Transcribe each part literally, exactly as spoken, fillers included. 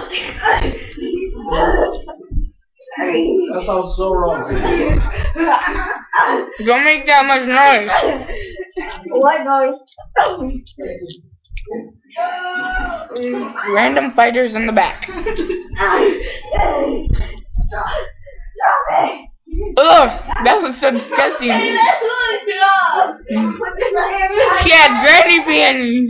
That sounds so wrong. Don't make that much noise. What noise? Random fighters in the back. Ugh, that was so disgusting. She had granny panties.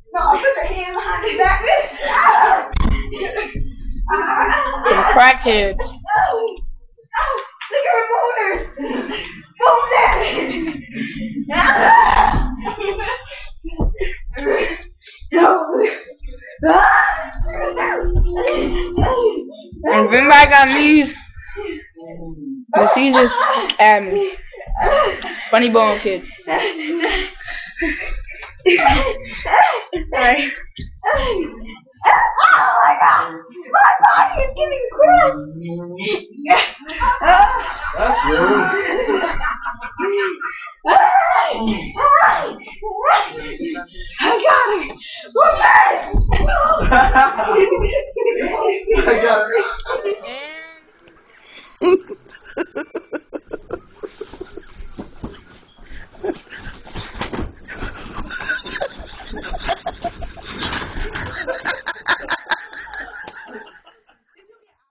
Some crackheads. Look at her boners! Bone that! And bring back on these. The Caesars and Funny Bone Kids. Sorry. Oh my god! My body is getting crushed! That's rude. I got her! We're back! I got it. And